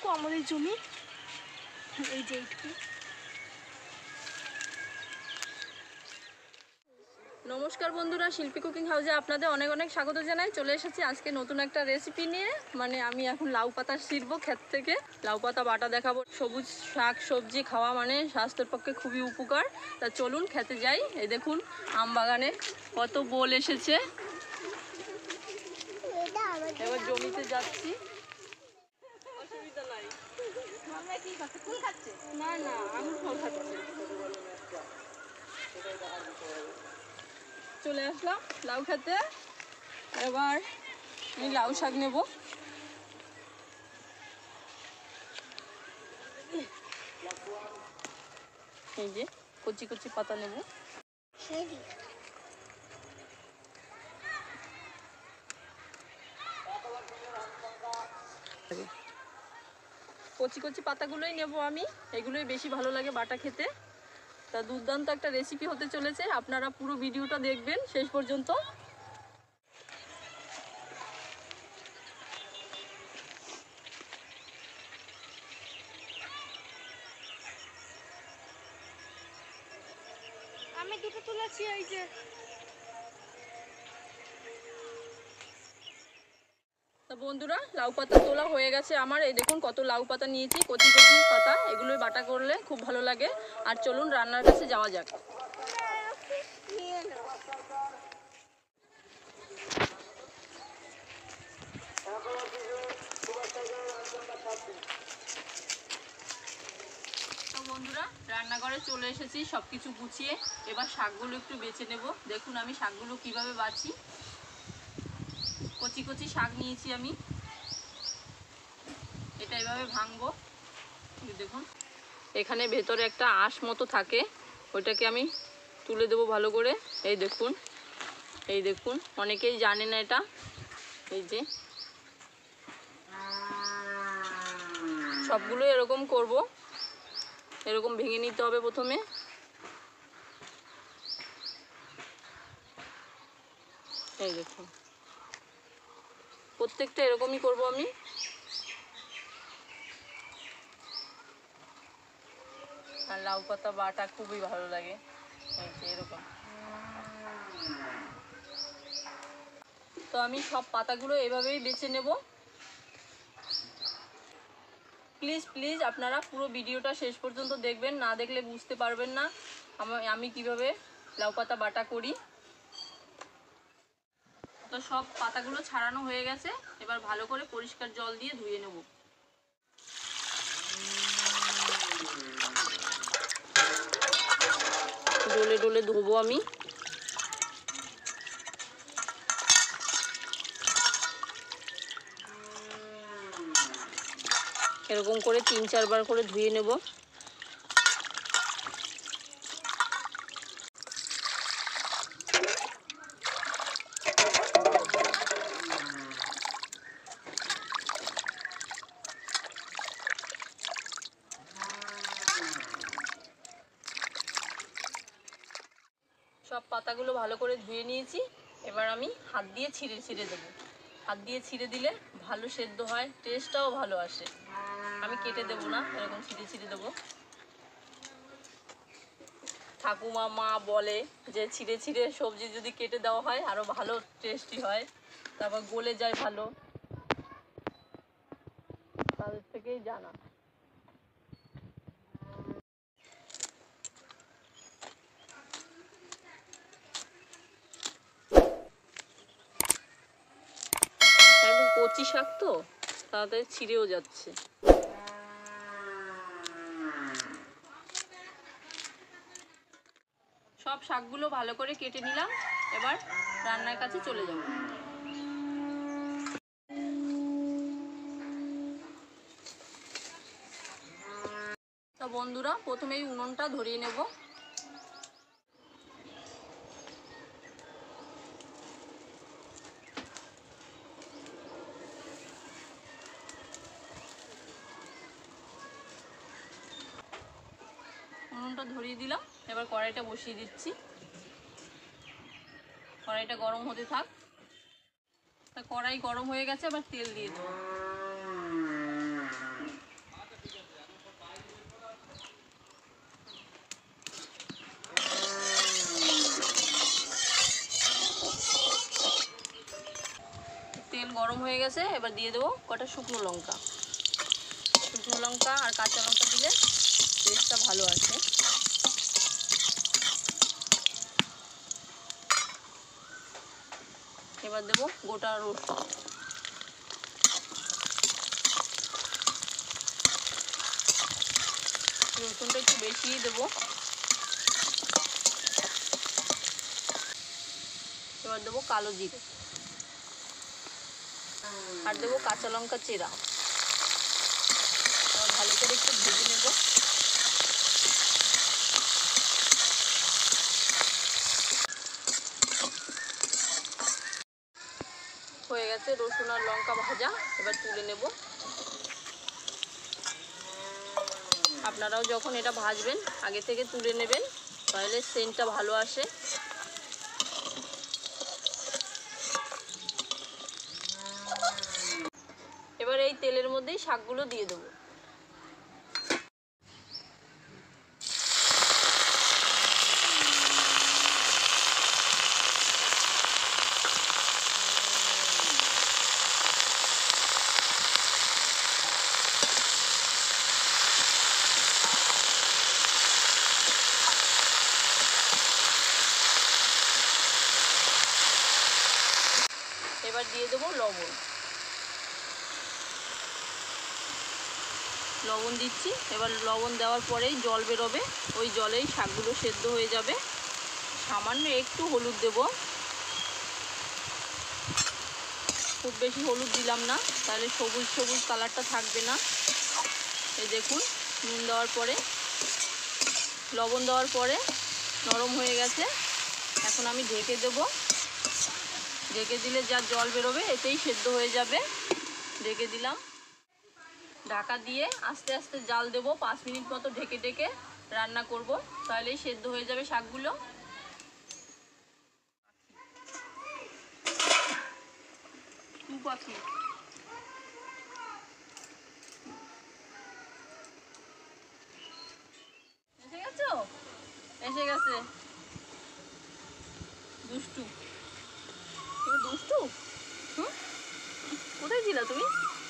আমাদের জমি, এই যে এইটুকু। নমস্কার বন্ধুরা, শিল্পী কুকিং হাউসে আপনাদের অনেক অনেক স্বাগত জানাই। চলে এসেছি আজকে নতুন একটা রেসিপি নিয়ে। মানে আমি এখন লাউ পাতা ছিঁড়বো ক্ষেত থেকে, লাউ পাতা বাটা দেখাবো। সবুজ শাক সবজি খাওয়া মানে স্বাস্থ্যের পক্ষে খুবই উপকার। তা চলুন খেতে যাই। এই দেখুন আম বাগানে কত বোল এসেছে। এবার জমিতে যাচ্ছি, অসুবিধা নাই। না না, আঙুর ফল খাচ্ছে। চলে আসলাম লাউ খেতে। এবার আমি লাউ শাক নেব। এই যে কচি কচি পাতা নেব। কচি কচি পাতাগুলোই নেব আমি, এগুলোই বেশি ভালো লাগে বাটা খেতে। তা দুর্দান্ত একটা রেসিপি হতে চলেছে, আপনারা পুরো ভিডিওটা দেখবেন শেষ পর্যন্ত। আমি দুটো তুলেছি, এই যে। তা বন্ধুরা, লাউ পাতা তোলা হয়ে গেছে আমার। এই দেখুন কত লাউ পাতা নিয়েছি, কচি কচি পাতা। এগুলোই বাটা করলে খুব ভালো লাগে। আর চলুন রান্নার কাছে যাওয়া যাক। তো বন্ধুরা, রান্নাঘরে চলে এসেছি সবকিছু গুছিয়ে। এবার শাকগুলো একটু বেছে নেব। দেখুন আমি শাকগুলো কিভাবে বাছি। কচি কচি শাক নিয়েছি আমি, এটা এভাবে ভাঙবো। দেখুন এখানে ভেতরে একটা আঁশ মতো থাকে, ওইটাকে আমি তুলে দেবো ভালো করে। এই দেখুন, এই দেখুন, অনেকেই জানে না এটা। এই যে সবগুলো এরকম করব, এরকম ভেঙে নিতে হবে প্রথমে। এই দেখুন প্রত্যেকটা এরকমই করব আমি। আর লাউ পাতা বাটা খুবই ভালো লাগে, এই যে এরকম। তো আমি সব পাতাগুলো এভাবেই বেছে নেব। প্লিজ প্লিজ আপনারা পুরো ভিডিওটা শেষ পর্যন্ত দেখবেন, না দেখলে বুঝতে পারবেন না আমি কিভাবে লাউ পাতা বাটা করি। তো সব পাতাগুলো ছাড়ানো হয়ে গেছে, এবার ভালো করে পরিষ্কার জল দিয়ে ধুয়ে নেব। ডলে ডলে ধোবো আমি। এরকম করে 3-4 বার করে ধুয়ে নেব। সব পাতাগুলো ভালো করে ধুয়ে নিয়েছি। এবার আমি হাত দিয়ে ছিঁড়ে ছিঁড়ে দেবো। হাত দিয়ে ছিঁড়ে দিলে ভালো সেদ্ধ হয়, টেস্টটাও ভালো আসে। আমি কেটে দেবো না, এরকম ছিঁড়ে ছিঁড়ে দেবো। ঠাকুমা মা বলে যে ছিঁড়ে ছিঁড়ে সবজি যদি কেটে দেওয়া হয় আরও ভালো টেস্টি হয়, তারপর গলে যায় ভালো। তাদের থেকেই জানা। একদম কচি শাক তো তাড়াতাড়ি ছিঁড়েও যাচ্ছে। সব শাকগুলো ভালো করে কেটে নিলাম, এবার রান্নার কাছে চলে যাব। তো বন্ধুরা, প্রথমেই উনুনটা ধরিয়ে নেব। উনুনটা ধরিয়ে দিলাম, এবার কড়াইটা বসিয়ে দিচ্ছি। কড়াইটা গরম হতে থাক। তা কড়াই গরম হয়ে গেছে, এবার তেল দিয়ে দেবো। হয়ে গেছে, এবার দিয়ে দেবো কটা শুকনো লঙ্কা। শুকনো লঙ্কা আর কাঁচা লঙ্কা দিলে টেস্টটা ভালো আসে। এবার দেবো গোটা রসুন। রসুনটা একটু বেশিই দেবো। এবার দেবো কালো জিরে আর দেবো কাঁচা লঙ্কা চেরা। এবার ভালো করে একটু ভেজে নেব। হয়ে গেছে রসুন আর লঙ্কা ভাজা, এবার তুলে নেব। আপনারাও যখন এটা ভাজবেন আগে থেকে তুলে নেবেন, তাহলে সেন্টটা ভালো আসে। এবার এই তেলের মধ্যেই শাকগুলো দিয়ে দেবো। এবার দিয়ে দেবো লবণ। লবণ দিচ্ছি। এবার লবণ দেওয়ার পরেই জল বেরোবে, ওই জলেই শাকগুলো সেদ্ধ হয়ে যাবে। সামান্য একটু হলুদ দেব, খুব বেশি হলুদ দিলাম না, তাহলে সবুজ সবুজ কালারটা থাকবে না। এই দেখুন, নুন দেওয়ার পরে, লবণ দেওয়ার পরে নরম হয়ে গেছে। এখন আমি ঢেকে দেব। ঢেকে দিলে যা জল বেরোবে এতেই সেদ্ধ হয়ে যাবে। ঢেকে দিলাম। ঢাকা দিয়ে আস্তে আস্তে জাল দেবো। 5 মিনিট মতো ঢেকে ঢেকে রান্না করব, তাহলেই সেদ্ধ হয়ে যাবে শাকগুলো। এসে গেছো? এসে গেছে দুষ্টু। তুমি দুষ্টু? হুম, কোথায় ছিলা তুমি?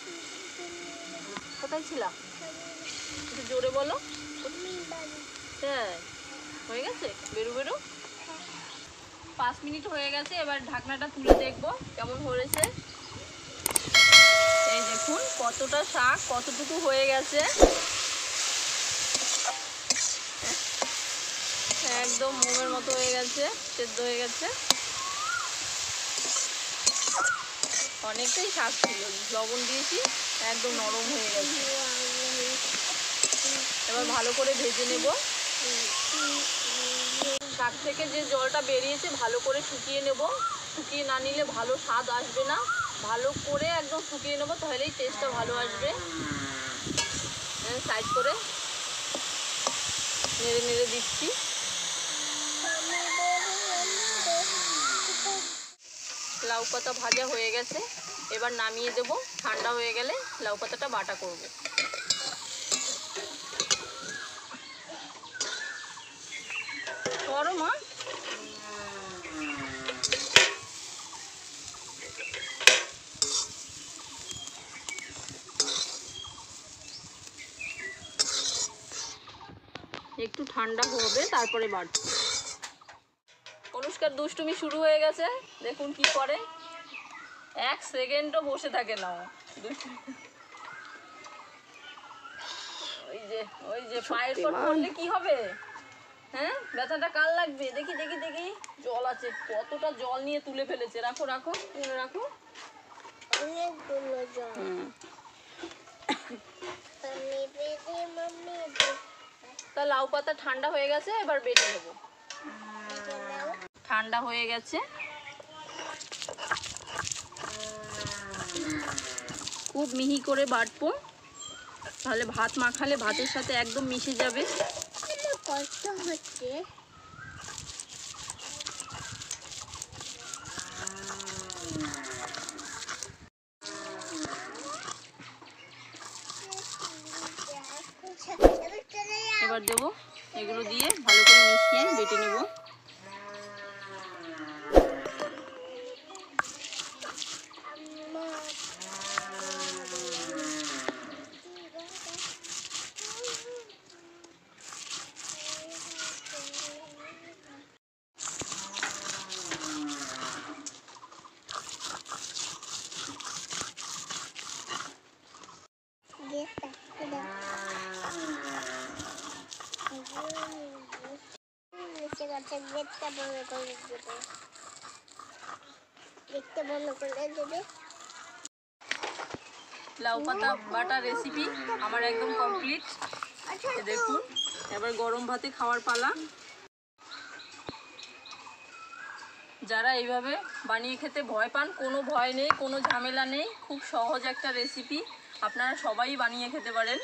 কোথায় ছিলা? একটু জোরে বলো। হ্যাঁ, হয়ে গেছে। বেরো বেরো। 5 মিনিট হয়ে গেছে। এবার ঢাকনাটা তুলে দেখবো কেমন হয়েছে। এই দেখুন কতটা শাক কতটুকু হয়ে গেছে, একদম মোমের মতো হয়ে গেছে, সেদ্ধ হয়ে গেছে। অনেকটাই শাক ছিল, লবণ দিয়েছি, একদম নরম হয়ে গেছে। এবার ভালো করে ভেজে নেব। শাক থেকে যে জলটা বেরিয়েছে ভালো করে শুকিয়ে নেব। শুকিয়ে না নিলে ভালো স্বাদ আসবে না। ভালো করে একদম শুকিয়ে নেব, তাহলেই টেস্টটা ভালো আসবে। সাইড করে নেড়ে নেড়ে দিচ্ছি। লাউ পাতা ভাজা হয়ে গেছে, এবার নামিয়ে দেব। ঠান্ডা হয়ে গেলে লাউ পাতাটা বাটা করব। করো মা। একটু ঠান্ডা হবে তারপরে বাটবো। অনুষ্কার দুষ্টুমি শুরু হয়ে গেছে, দেখুন কি করে। 1 সেকেন্ডও বসে থাকে না। ওই যে পায়ের পর পড়লে কি হবে? হ্যাঁ, ব্যথাটা কার লাগবে? দেখি দেখি দেখি, জল আছে, কতটা জল নিয়ে তুলে ফেলেছে। রাখো রাখো, তুলে রাখো। তা লাউ পাতা ঠান্ডা হয়ে গেছে, এবার বেটে নেব। ঠান্ডা হয়ে গেছে, খুব মিহি করে বাটবো, তাহলে ভাত মাখালে ভাতের সাথে একদম মিশে যাবে। কষ্ট হচ্ছে। এবার দেবো, এগুলো দিয়ে ভালো করে মিশিয়ে বেটে নেব। লাউ পাতা বাটা রেসিপি আমার একদম কমপ্লিট। দেখুন এবার গরম ভাতে খাওয়ার পালা। যারা এইভাবে বানিয়ে খেতে ভয় পান, কোনো ভয় নেই, কোনো ঝামেলা নেই, খুব সহজ একটা রেসিপি, আপনারা সবাই বানিয়ে খেতে পারেন।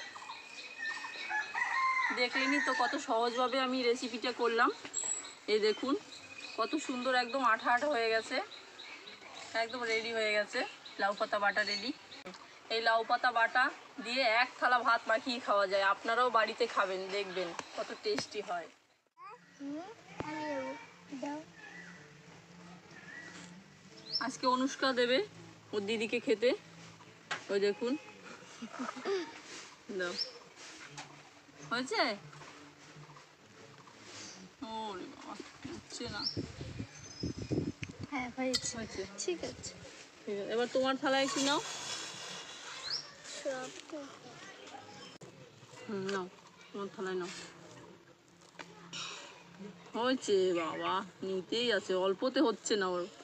দেখলেনই তো কত সহজভাবে আমি রেসিপিটা করলাম। এই দেখুন কত সুন্দর একদম আঠা আঠা হয়ে গেছে, একদম রেডি হয়ে গেছে লাউ পাতা বাটা রেডি। এই লাউ পাতা বাটা দিয়ে এক থালা ভাত মাখিয়ে খাওয়া যায়। আপনারাও বাড়িতে খাবেন, দেখবেন কত টেস্টি হয়। আজকে অনুষ্কা দেবে ওর দিদিকে খেতে। ওই দেখুন, দাও, হয়েছে? ওরে বাবা, হচ্ছে না। হ্যাঁ হয়েছে, ঠিক আছে। এবার তোমার থালায় একটু নাও। নাও, তোমার থালায় নাও। হয়েছে বাবা, নিতেই আছে, অল্পতে হচ্ছে না ওর।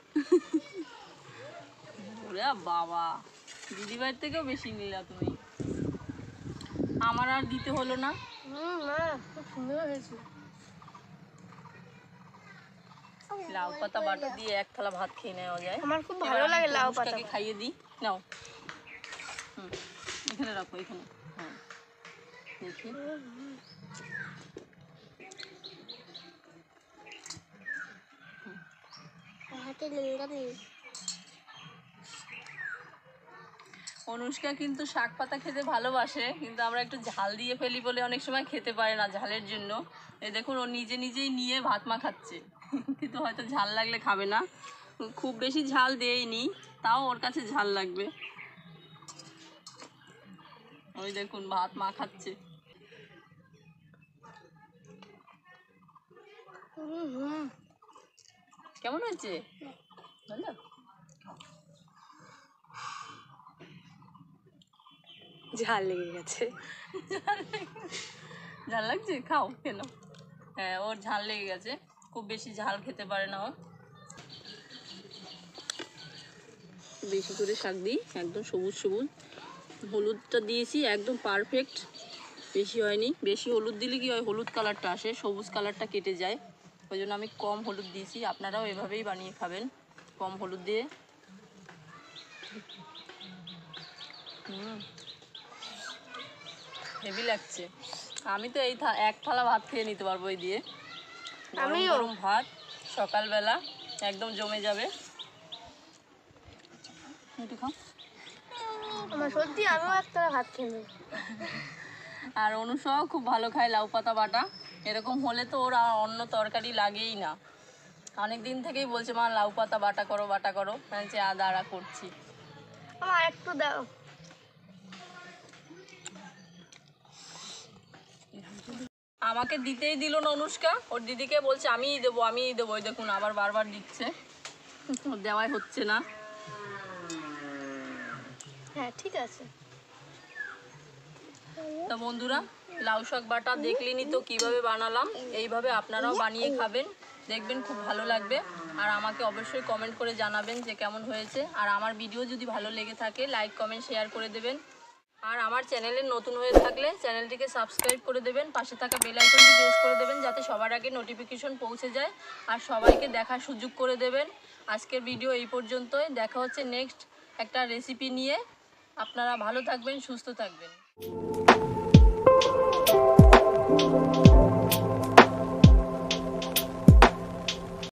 ওরে বাবা, দিদি বাড়ির থেকেও বেশি নিলা তুমি। আমার আর দিতে হলো না। খুব সুন্দর হয়েছে। লাউ পাতা বাটা দিয়ে এক থালা ভাত খেয়ে নেওয়া যায়। আমার খুব ভালো লাগে লাউ পাতা। খাইয়ে দিই, নাও। এখানে রাখো, এখানে। হ্যাঁ, দেখি। অনুষ্কা কিন্তু শাক পাতা খেতে ভালোবাসে, কিন্তু আমরা একটু ঝাল দিয়ে ফেলি বলে অনেক সময় খেতে পারে না ঝালের জন্য। এই দেখুন ও নিজে নিজেই নিয়ে ভাত মাখাচ্ছে, কিন্তু হয়তো ঝাল লাগলে খাবে না। খুব বেশি ঝাল দেয়নি, তাও ওর কাছে ঝাল লাগবে। ওই দেখুন ভাত মাখাচ্ছে। কেমন হয়েছে? ভালো? ঝাল লেগে গেছে। ঝাল লাগছে? খাও, কেন? হ্যাঁ, ওর ঝাল লেগে গেছে, খুব বেশি ঝাল খেতে পারে না ও। বেশি করে শাক দিই, একদম সবুজ সবুজ। হলুদটা দিয়েছি একদম পারফেক্ট, বেশি হয়নি। বেশি হলুদ দিলে কি হয়, হলুদ কালারটা আসে, সবুজ কালারটা কেটে যায়। ওই জন্য আমি কম হলুদ দিয়েছি। আপনারাও এভাবেই বানিয়ে খাবেন, কম হলুদ দিয়ে। হেভি লাগছে। আমি তো এই এক থালা ভাত খেয়ে নিতে পারবো এই দিয়ে। গরম গরম ভাত সকালবেলা একদম জমে যাবে। একটু খাও। আমার সত্যি আমিও একটা ভাত খেয়ে নেব। আর অনুষাও খুব ভালো খায় লাউ পাতা বাটা। এরকম হলে তো ওর আর অন্য তরকারি লাগেই না। অনেক দিন থেকেই বলছে মা লাউ পাতা বাটা করো, বাটা করো। বলছে দাঁড়া করছি। আমার একটু দাও। আমাকে দিতেই দিল না অনুষ্কা, ওর দিদিকে বলছে আমিই দেবো, আমিই দেবো। ওই দেখুন আবার বারবার দিচ্ছে, দেওয়াই হচ্ছে না। হ্যাঁ ঠিক আছে। তো বন্ধুরা, লাউ শাক বাটা দেখলেনই তো কিভাবে বানালাম। এইভাবে আপনারাও বানিয়ে খাবেন, দেখবেন খুব ভালো লাগবে। আর আমাকে অবশ্যই কমেন্ট করে জানাবেন যে কেমন হয়েছে। আর আমার ভিডিও যদি ভালো লেগে থাকে লাইক কমেন্ট শেয়ার করে দেবেন। আর আমার চ্যানেলে নতুন হয়ে থাকলে চ্যানেলটিকে সাবস্ক্রাইব করে দেবেন, পাশে থাকা বেল আইকনটি প্রেস করে দেবেন, যাতে সবার আগে নোটিফিকেশন পৌঁছে যায়। আর সবাইকে দেখার সুযোগ করে দেবেন। আজকের ভিডিও এই পর্যন্তই। দেখা হচ্ছে নেক্সট একটা রেসিপি নিয়ে। আপনারা ভালো থাকবেন, সুস্থ থাকবেন।